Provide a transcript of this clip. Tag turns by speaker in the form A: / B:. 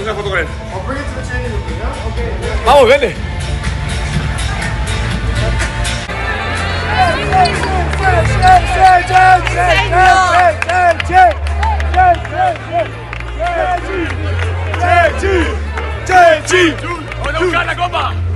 A: una foto con él.
B: Vamos, vete.
A: ¡Vamos a buscar la copa!